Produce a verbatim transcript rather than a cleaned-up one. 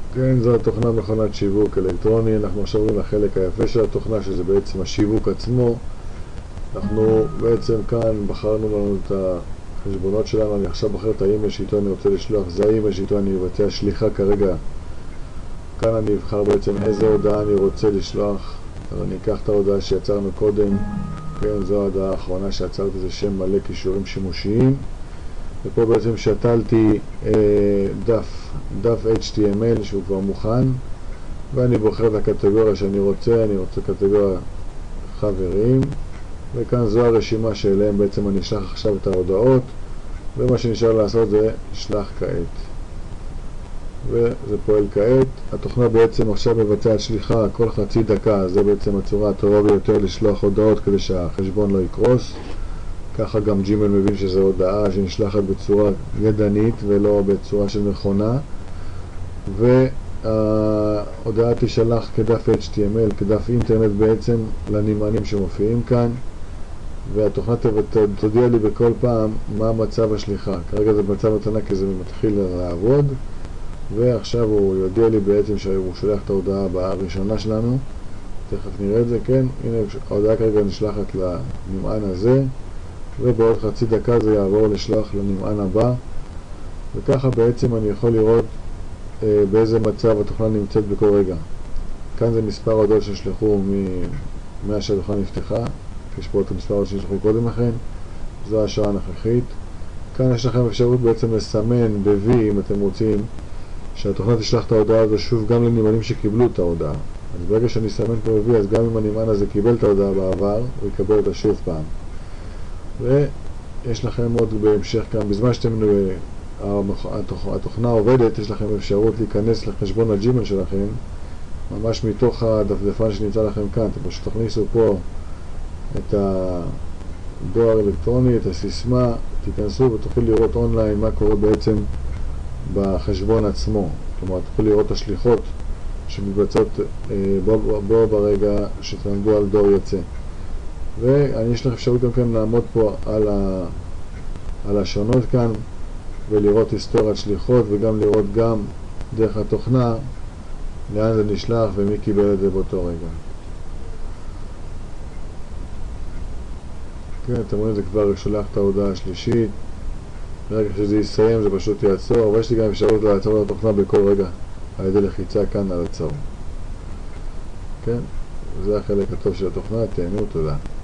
כן, זו התוכנה מכונת שיווק אלקטרוני. אנחנו עכשיו רואים לחלק היפה של התוכנה, שזה בעצם השיווק עצמו. אנחנו בעצם כאן בחרנו לנו את החשבונות שלנו. אני עכשיו בחר את האימייל שאיתו אני רוצה לשלוח, זה האימייל שאיתו אני אבצע שליחה כרגע. כאן אני אבחר בעצם איזה הודעה אני רוצה לשלוח. אז אני אקח את ההודעה שיצרנו קודם. כן, זו ההודעה האחרונה שיצרתי, זה שם מלא, קישורים שימושיים. ופה בעצם שתלתי אה, דף, דף אייץ' טי אם אל שהוא כבר מוכן, ואני בוחר את הקטגוריה שאני רוצה. אני רוצה קטגוריה חברים, וכאן זו הרשימה שאליהם בעצם אני אשלח עכשיו את ההודעות, ומה שנשאר לעשות זה שלח כעת, וזה פועל כעת. התוכנה בעצם עכשיו מבצעת שליחה כל חצי דקה. זה בעצם הצורה הטובה ביותר לשלוח הודעות כדי שהחשבון לא יקרוס. ככה גם ג'ימייל מבין שזו הודעה שנשלחת בצורה ידנית ולא בצורה של מכונה, וההודעה תשלח כדף אייץ' טי אם אל, כדף אינטרנט בעצם, לנמענים שמופיעים כאן, והתוכנה תודיע לי בכל פעם מה מצב השליחה. כרגע זה מצב התנה כי זה מתחיל לעבוד, ועכשיו הוא יודיע לי בעצם שהוא שולח את ההודעה הבאה הראשונה שלנו. תכף נראה את זה. כן, הנה ההודעה כרגע נשלחת לנמען הזה, ובעוד חצי דקה זה יעבור לשלוח לנמען הבא, וככה בעצם אני יכול לראות אה, באיזה מצב התוכנה נמצאת בכל רגע. כאן זה מספר הודעות שנשלחו ממה שהתוכנה נפתחה, יש פה את המספר הודעות שנשלחו קודם לכן, זו השעה הנוכחית. כאן יש לכם אפשרות בעצם לסמן ב-V אם אתם רוצים שהתוכנה תשלח את ההודעה הזו שוב גם לנמענים שקיבלו את ההודעה. אז ברגע שאני אסמן פה ב-V, אז גם אם הנמען הזה קיבל את ההודעה בעבר, הוא יקבל אותה שוב פעם. ויש לכם עוד בהמשך כאן, בזמן שאתם התוכנה עובדת, יש לכם אפשרות להיכנס לחשבון הג'ימייל שלכם ממש מתוך הדפדפן שנמצא לכם כאן. אתם פשוט תכניסו פה את הדואר האלקטרוני, את הסיסמה, תיכנסו ותוכלו לראות אונליין מה קורה בעצם בחשבון עצמו. כלומר, תוכלו לראות את השליחות שמתבצעות בו, בו ברגע שתעמדו על דואר יוצא. ואני יש לך אפשרות גם כן לעמוד פה על, ה, על השונות כאן ולראות היסטוריית שליחות, וגם לראות גם דרך התוכנה לאן זה נשלח ומי קיבל את זה באותו רגע. כן, אתם רואים, זה כבר שולח את ההודעה השלישית. ברגע שזה יסיים זה פשוט יעצור, ויש לי גם אפשרות לעצור את התוכנה בכל רגע על ידי לחיצה כאן על עצור. כן, זה החלק הטוב של התוכנה. תהנו, תודה.